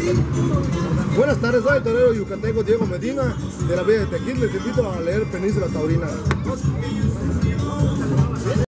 Buenas tardes, soy el torero yucateco Diego Medina de la Villa de Tequil. Les invito a leer Península Taurina.